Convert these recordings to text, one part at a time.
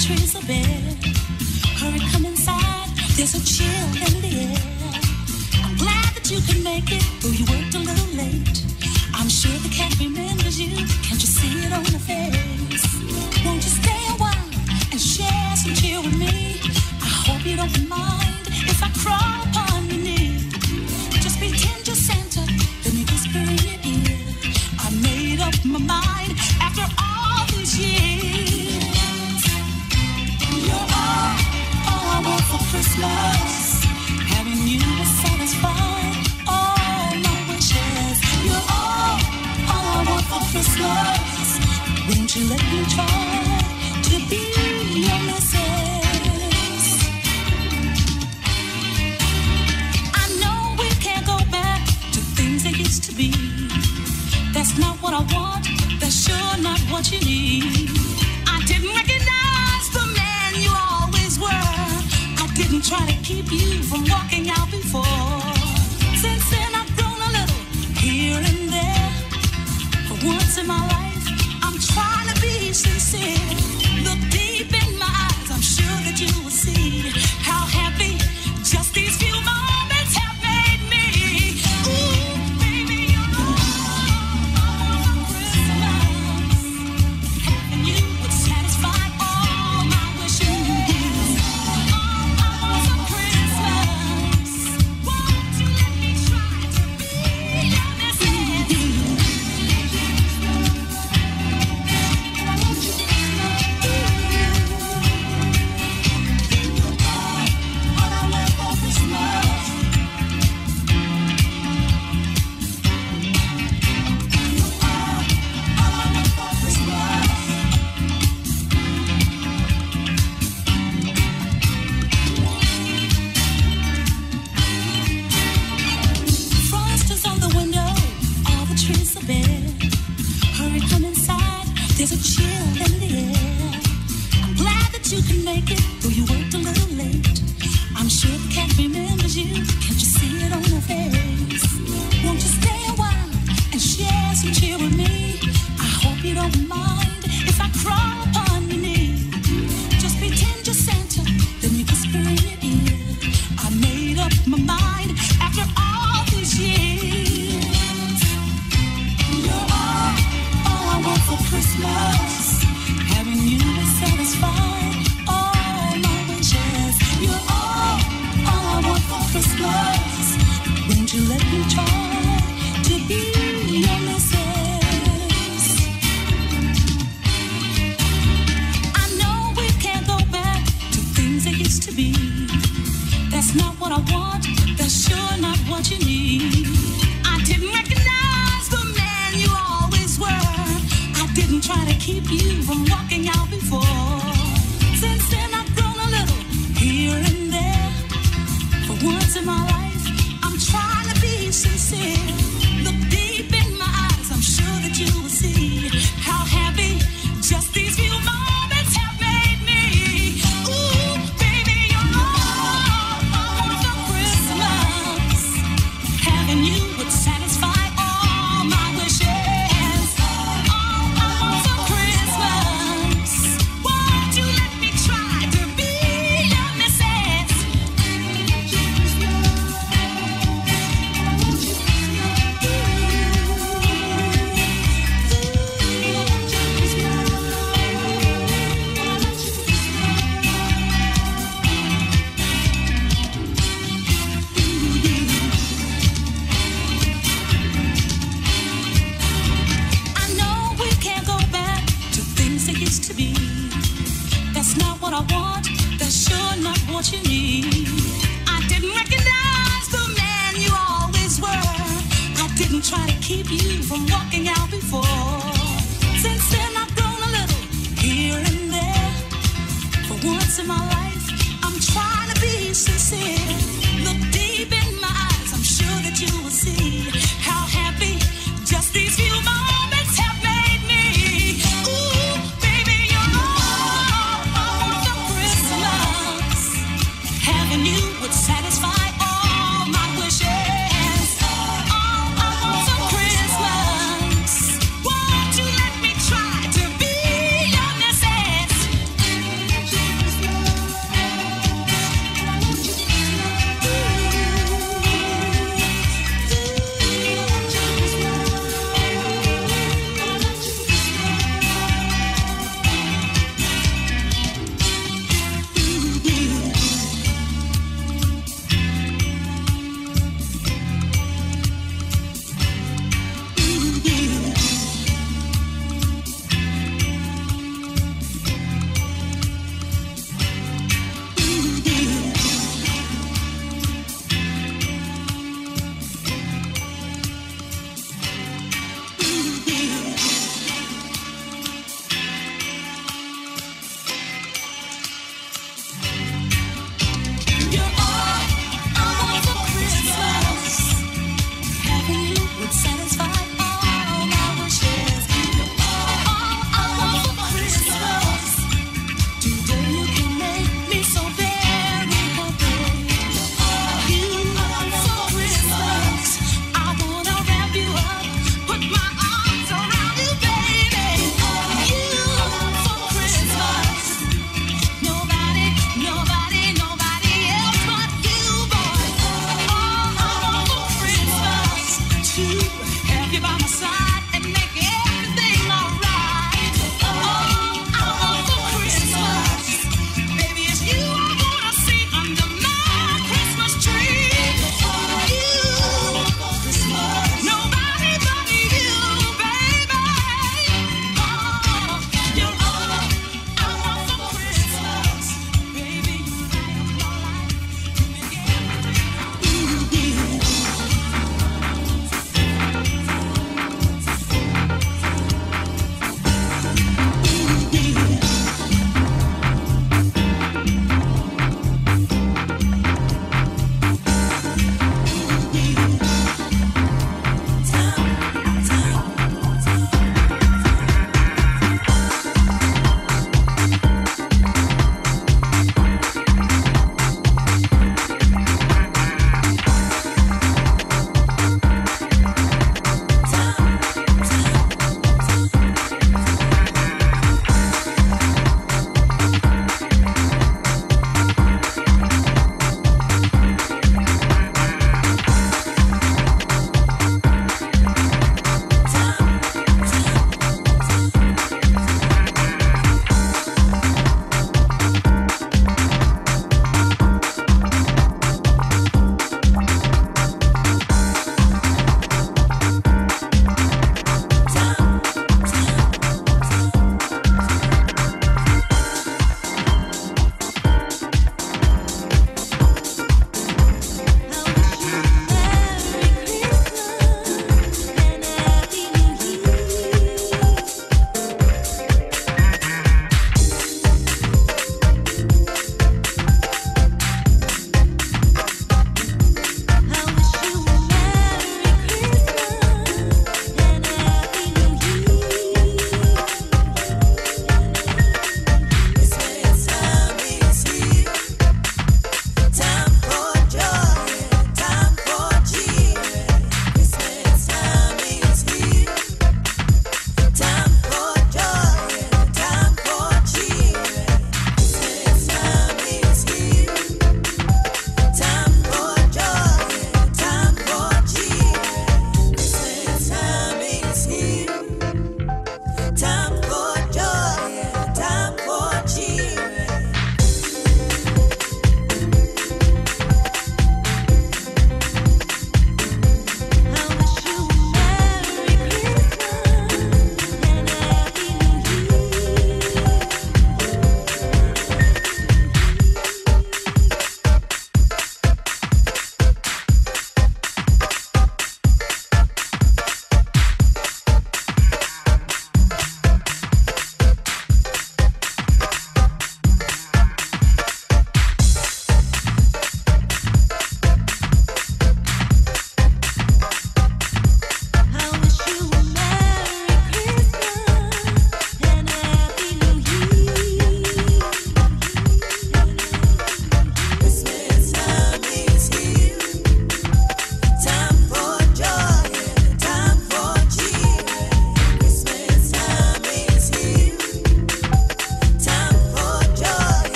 trees are bare. Hurry, come inside. There's a chill in the air. I'm glad that you can make it, though you worked a little late. I'm sure the cat remembers you. Can't you see it on her face? Won't you stay a while and share some cheer with me? I hope you don't mind if I crawl upon your knee. Just pretend you're Santa, then you whisper in your ear. I made up my mind after all these years. You're all I want for Christmas. Having you will satisfy all my wishes. You're all I want for Christmas. Won't you let me try to be your missus? I know we can't go back to things that used to be. That's not what I want. That's sure not what you need. I didn't recognize the man you always were. I didn't try to keep you from walking out before. Since then I've grown a little here and there. For once in my life, I'm trying to be sincere. Look deep in my eyes, I'm sure that you will see how happy just these few moments have made me. Ooh, baby, you're all Christmas. Having you would satisfy all my wishes. All for Christmas. Won't you let me try to be your missus? Frost is on the window, all the trees are bare. Hurry, come inside, there's a chill in the air. I'm glad that you can make it, though you worked a little late. I'm sure the cat remembers you, can't you see it on her face? Won't you stay a while and share some cheer with me? I hope you don't mind if I crawl upon your knee. Just pretend you're Santa, then you whisper in your ear. I made up my mind after all these years. You're all I want for Christmas. Having you will satisfy all my wishes. You're all I want for Christmas. Won't you let me try to be your missus? I know we can't go back to things that used to be. That's not what I want. That's sure not what you need. I didn't recognize the man you always were. I didn't try to keep you from walking out before. Since then I've grown a little here and there. For once in my life, I'm trying to be sincere. Look deep in my eyes, I'm sure that you will see how happy just these few moments have made me. Ooh, baby, you're all for Christmas. Having you would satisfy all my wishes. All for Christmas. Won't you let me try to be your missus? I know we can't go back to things that used to be. That's not what I want. That's sure not what you need. I didn't recognize the man you always were. I didn't try to keep you from walking out before. Since then I've grown a little here and there. For once in my life, I'm trying to be sincere. Look deep in my eyes, I'm sure that you will see how happy just these few moments have made me. Ooh, baby, you're all for Christmas. Having you would satisfy all my wishes. All for Christmas. Won't you let me try to be your missus?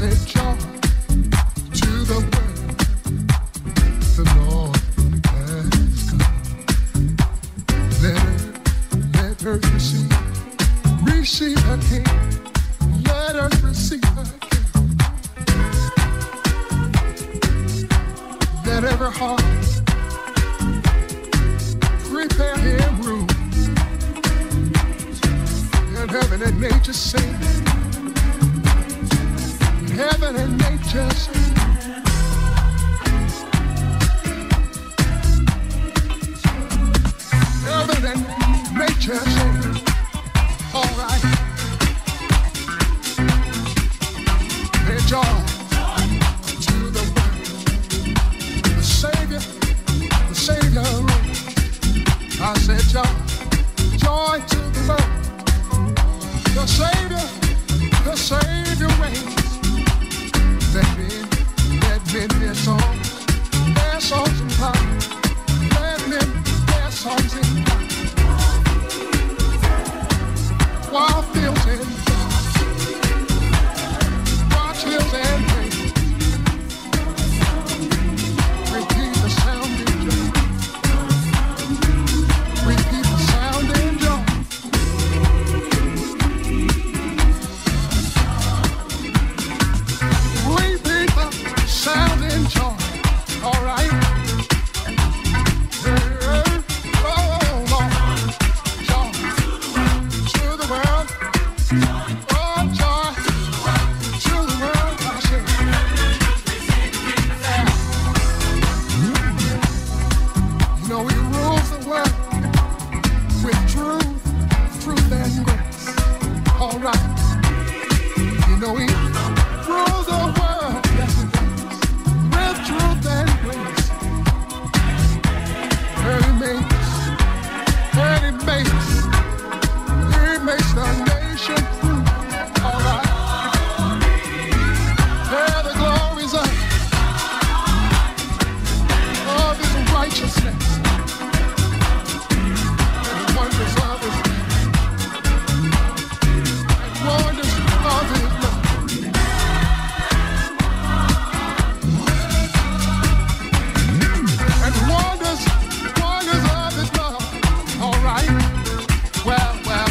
said, joy to the world, the Lord has come. Let her receive her King. Let her receive her King. Let every heart prepare him room. And heaven and nature sing. Heaven and nature sing. Heaven and nature sing. All right. There's joy to the world. The Savior. I said joy to the world. The Savior reigns. Let men their songs in power. Let men their songs in power. Wild fields and watch hills and rain. Repeat the sound in joy. Repeat the sound in joy. Repeat the sound in joy. All right. Oh, Lord. Joy to the world. Oh, joy to the world. I say. You know, he rules the world with truth and grace. All right. You know, he rules the world, yes, he does, with truth and grace. And he makes the nation free. All right. Yeah, the glories of his righteousness. And the wonders of his wonders of his love. And wonders of his love. All right. Well.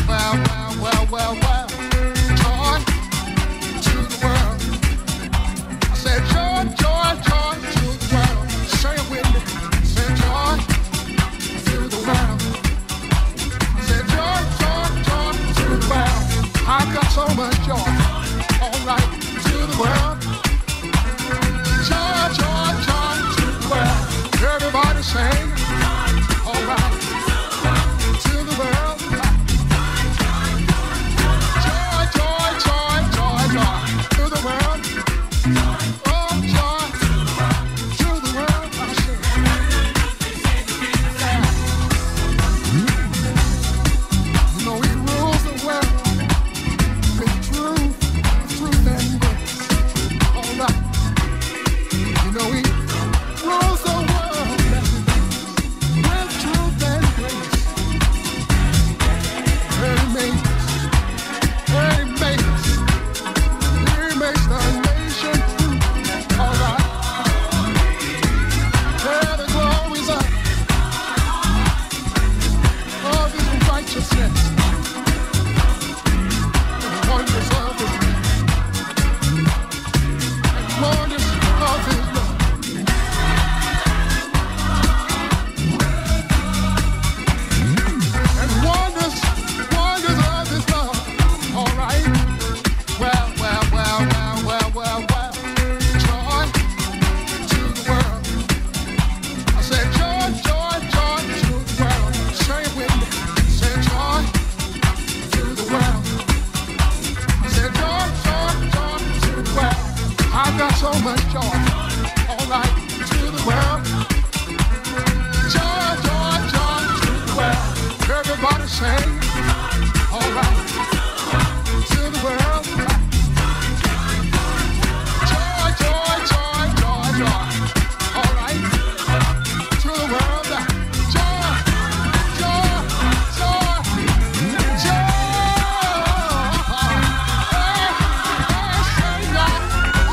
Joy to the world. I said joy to the world. Say it with me. Say joy to the world. I said joy to the world. I've got so much joy. All right, to the world. Joy to the world. Everybody sing. All right, to the world. Joy to the world. Oh, joy to the world. I say. You know, he rules the world with truth and grace. All right. You know, he rules the world with truth and grace. And he makes the nation free. All right. Yeah, the glories of his righteousness. And the wonders of his name. And the wonders of his love. And wonders of his love. All right. Well. Joy to the world. I said joy to the world. Say it with me. Say joy to the world. I said joy to the world. I've got so much joy. All right, to the world. Joy to the world. Everybody sing. All right, to the world. Joy. All right, to the world. Joy. Hey, say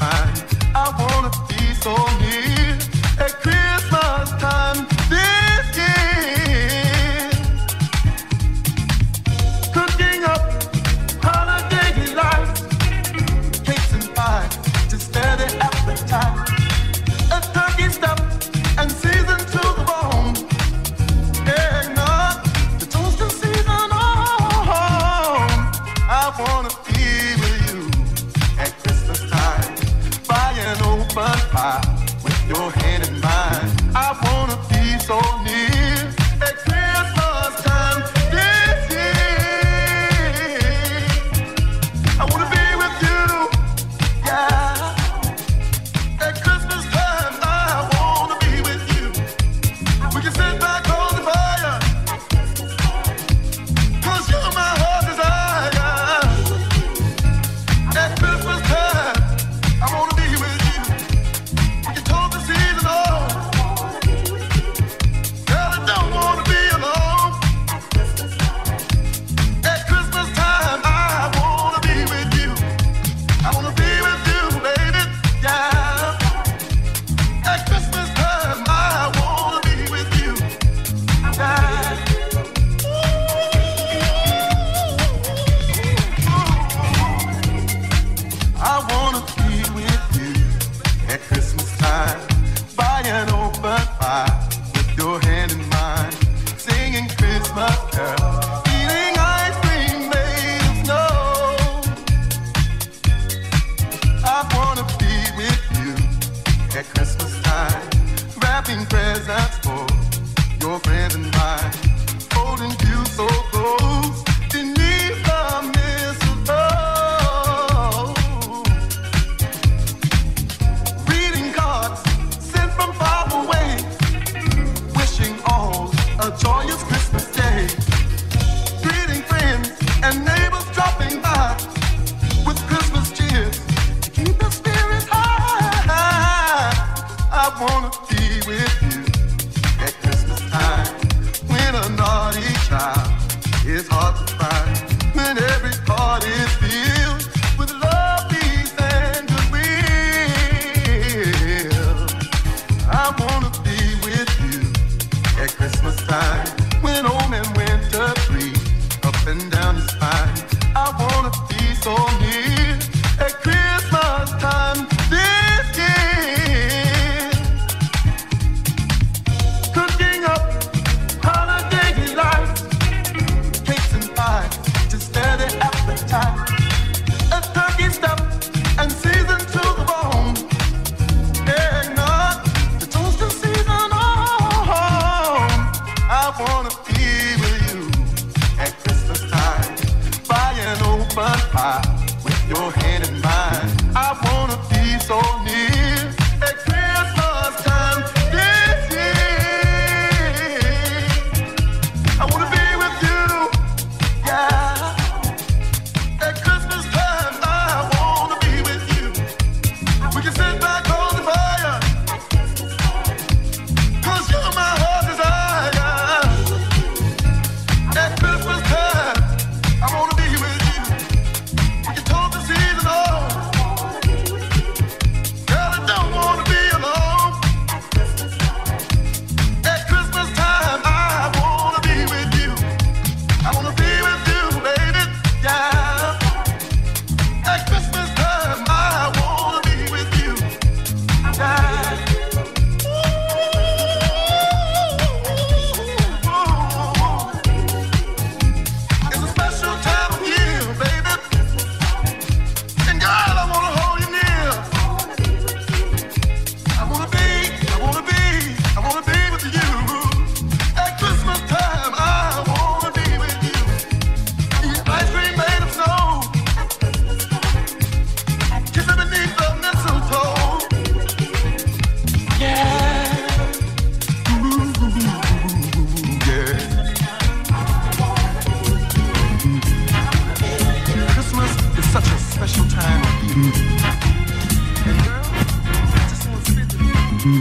fine. I wanna be so near at Christmas time this year. Cooking up holiday delights, cakes and pies to steady appetite. A turkey stuffed and seasoned to the bone. Eggnog, the toasted season on. I wanna be with you at Christmas time. Buy an open pie with your hand in mine. I wanna be so near at Christmas time this year. I wanna be with you, yeah. At Christmas time, I wanna be with you. We can sit back on the fire, 'cause you're my heart desire. At Christmas time, I wanna be with you. We can talk the season on. Girl, I don't wanna be alone. At Christmas time, I wanna be with you. I wanna be with you, baby, yeah. At Christmas time, I wanna be with you, yeah. I wanna be with you at Christmas time. Buy an open pie with your hand in mine. Singing Christmas carols, eating ice cream made of snow. I wanna be with you at Christmas time. Wrapping presents for your friends and mine. Holding you so close beneath the mistletoe. Reading cards sent from far away, wishing all a joyous Christmas day. Greeting friends and neighbors dropping by with Christmas cheers to keep the spirits high. I wanna be with you at Christmas time, when a naughty child is hard to find, when every heart is filled with love, peace, and goodwill. I wanna be with you at Christmas time, when old man winter breathes up and down his spine. I wanna be so near at Christmas time this year. Cooking up holiday delights, cakes and pies to steady appetite. A turkey stuffed and seasoned to the bone. Eggnog, the toasted season on. I wanna be with you at Christmas time. Buy an open pie with your hand in mine. I wanna be so near at Christmas time this year. I wanna be with you, yeah. At Christmas time, I wanna be with you. We can sit back on the fire, 'cause you're my heart desire. At Christmas time, I wanna be with you. We can talk the season on. Girl, I don't wanna be alone. At Christmas time, I wanna be with you. I wanna be with you, baby, yeah. At Christmas time, I wanna be with you, yeah. It's a special time of year, baby. And girl, I wanna hold you near. I wanna be with you. At Christmas time, I wanna be with you. Eat ice cream made of snow, kissing beneath the mistletoe. Yeah. Ooh, yeah. Christmas is such a special time of year. And girl, I just want to spend it with you.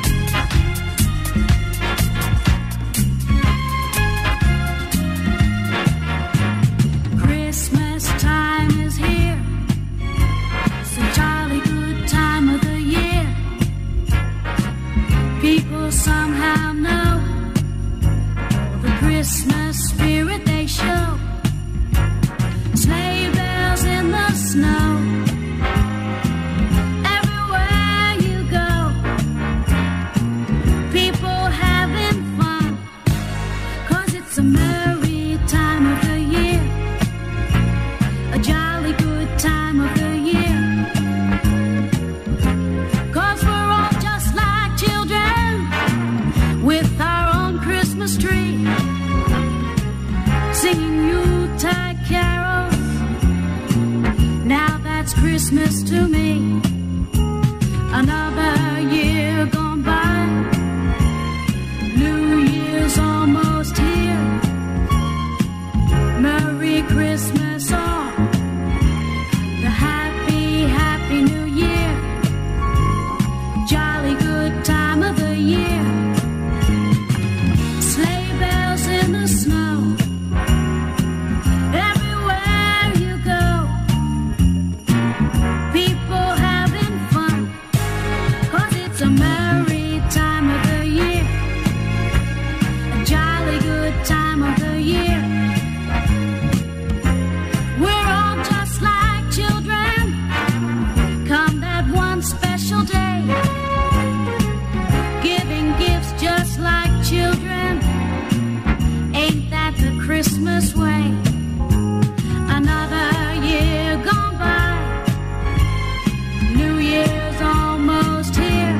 Christmas time is here. It's a jolly good time of jolly good time of the year. Sleigh bells in the snow. Everywhere you go, people having fun, 'cause it's a merry time of the year. A jolly good time of the year. We're all just like children, come that one special day, giving gifts just like children. Ain't that the Christmas way? Another year gone by, New Year's almost here.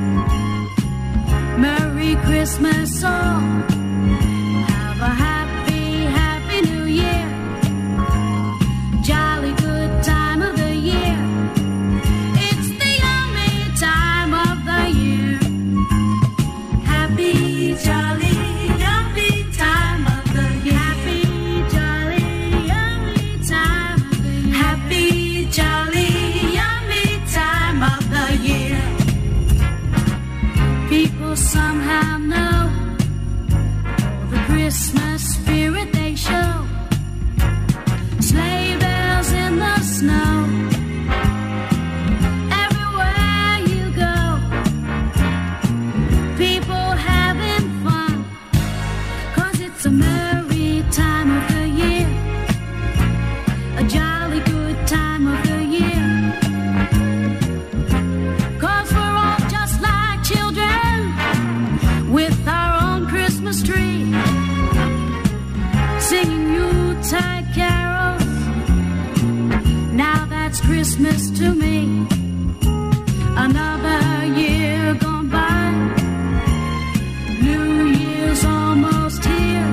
Merry Christmas all, have a happy, happy New Year. Jolly good time of the year. It's the yummy time of the year. Happy, jolly, yummy time of the year. Happy, jolly, yummy time of the year. Happy, jolly, yummy time of the year. People somehow know the Christmas spirit they show. Sleigh bells in the snow. Everywhere you go, people having fun, 'cause it's a merry time of the year. A jolly good time of the year. 'Cause we're all just like children, with our own Christmas tree, singing Yuletide carols. Now that's Christmas to me. Another year gone by, New Year's almost here.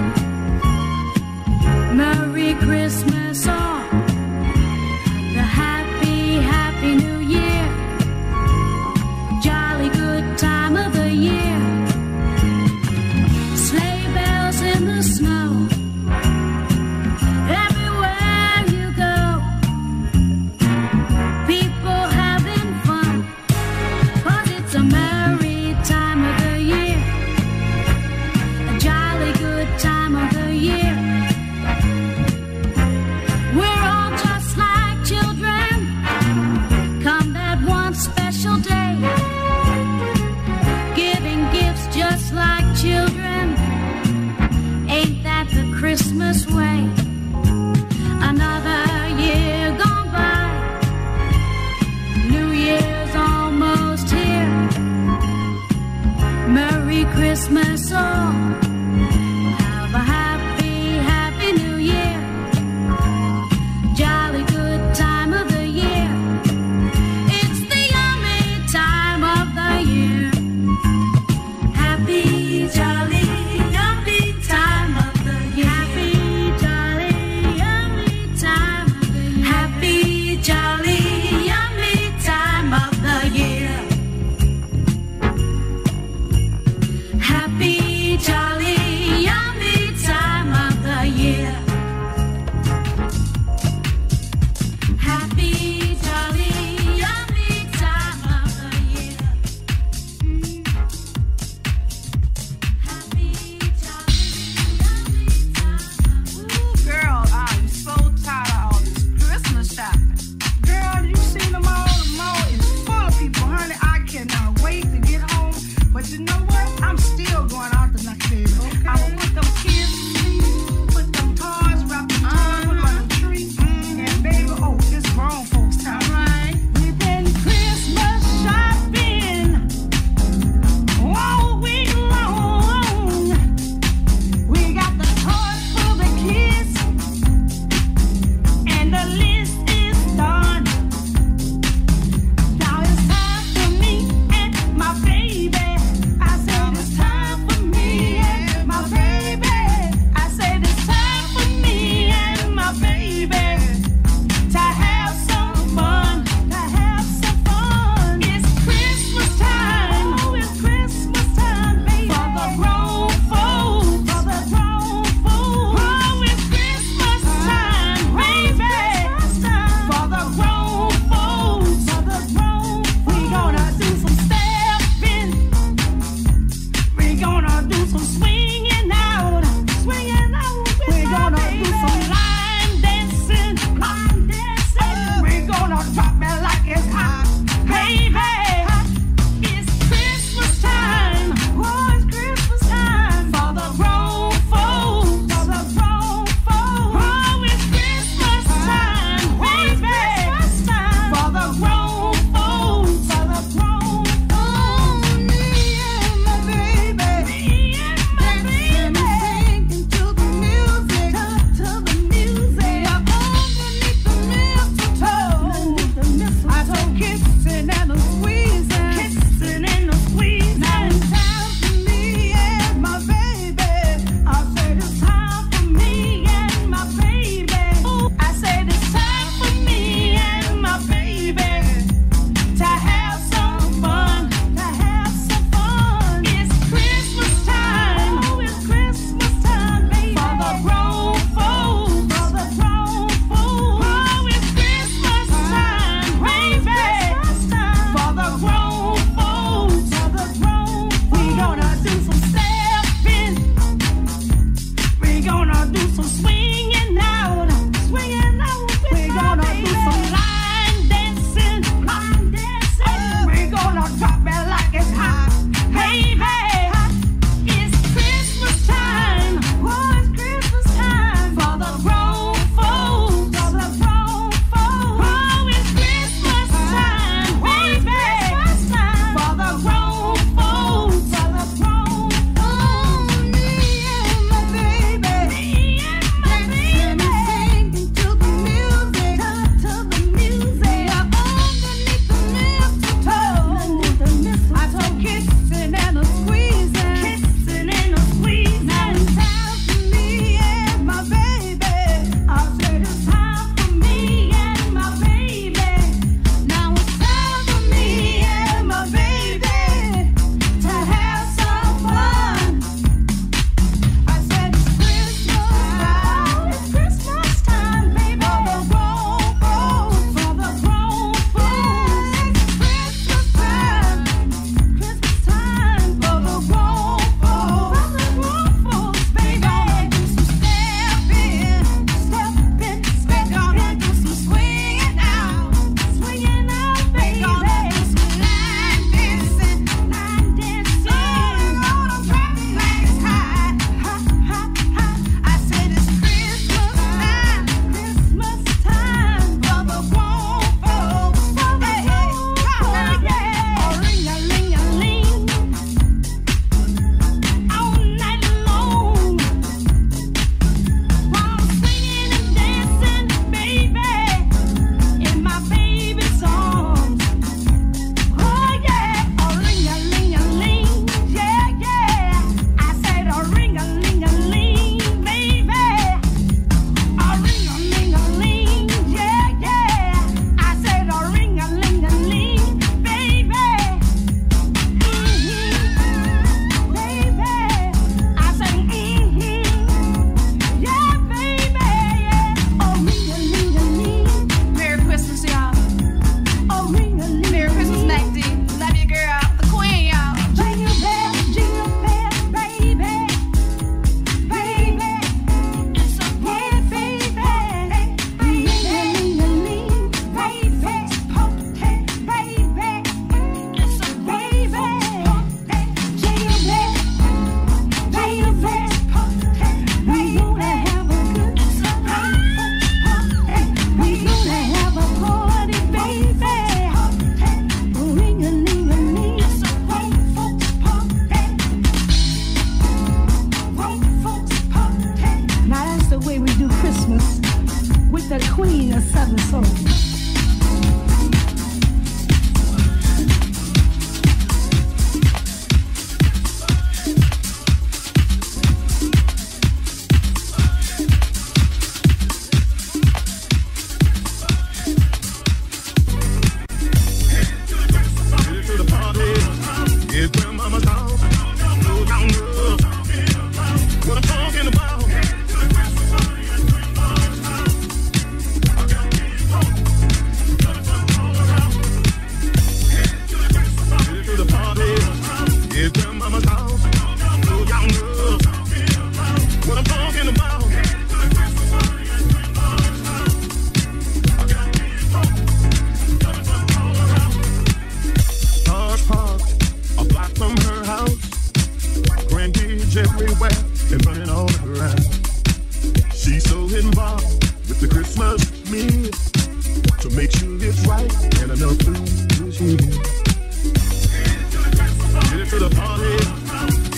Merry Christmas all, the happy, happy New Year. Jolly good time of the year. Sleigh bells in the snow. Everywhere you go, people having fun, 'cause it's a merry time of the year. A jolly good time of the year. We're all just like children, come that one special day, giving gifts just like children. Ain't that the Christmas way? Another year gone by, New Year's almost here. Merry Christmas all, have a happy, happy New Year. Jolly good time of the year. It's the yummy time of the year. Happy, jolly, yummy time of the year. Happy, jolly, yummy time of the year. Happy, jolly, yummy time of the year. Happy, jolly, yummy time of the year. Happy, jolly, yummy time of the year. Happy, jolly, yummy time of the year. Ooh, girl, I'm so tired of all this Christmas shopping. Girl, you seen them all? The mall is full of people, huh?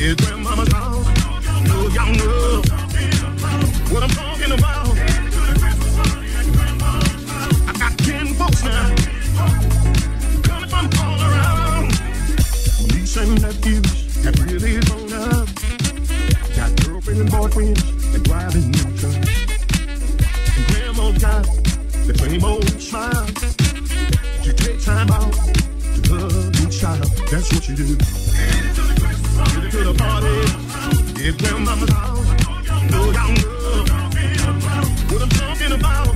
is grandmama's house. No, y'all know what I'm talking about. I got 10 folks now coming from all around. Niece and nephews have really grown up. Got girlfriends and boyfriends and driving new trucks. And grandma's got the same old smile. She takes time out to hug each child. That's what you do. Get it to the party. It's grandmama's house. No, y'all know what I'm talking about.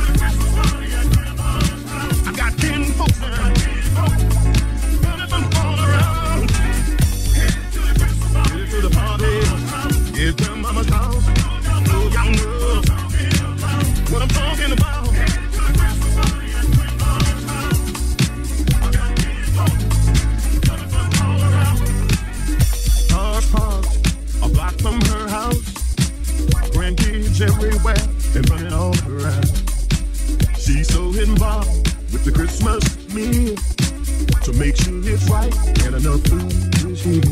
I got 10 folks now running from all around. Get it to the party. It's grandmama's house. No, y'all know what I'm talking about. A block from her house, grandkids everywhere and running all around. She's so involved with the Christmas meal to make sure it's right and enough food is here.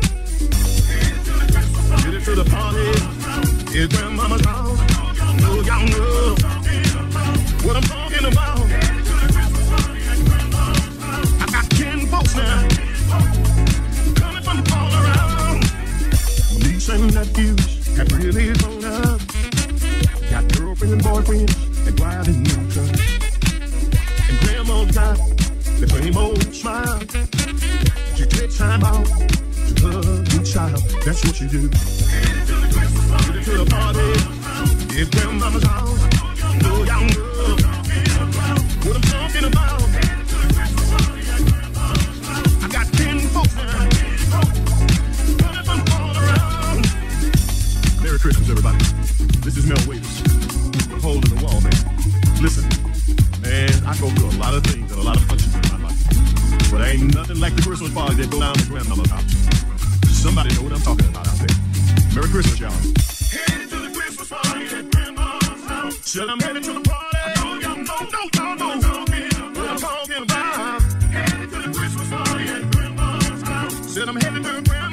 Get it to the party, it's grandmama's house. No, y'all know what I'm talking about. I got 10 folks now coming from all around. Niece and nephews have really grown up. Got girlfriends and boyfriends and driving new trucks. And grandma's got the same old smile. She takes time out to hug each child. That's what you do. Get it to the party. It's grandmama's house. No, y'all know what I'm talking about. I got 10 folks now running from all around. Merry Christmas, everybody. This is Mel Wavis. We're holding the wall, man. Listen, man, I go through a lot of things and a lot of functions in my life. But ain't nothing like the Christmas party that go down to grandmama's house. Somebody know what I'm talking about out there. Merry Christmas, y'all. Headed to the Christmas party at grandmama's house. Said I'm headed to the party. I know y'all know what I'm talking about. Headed to the Christmas party at grandmama's house. Said I'm headed to grandmama's house.